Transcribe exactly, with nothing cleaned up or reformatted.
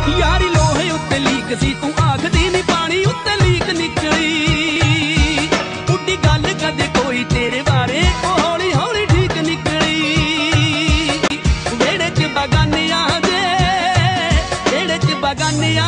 यारी लोहे उत्ते लीक सी तू आखदी नी पानी उत्ते लीक निकली। उड्डी गल कदे कोई तेरे बारे ओ हौली हौली ठीक निकली। वेड़े च बगानिया दे वेड़े च बगानिया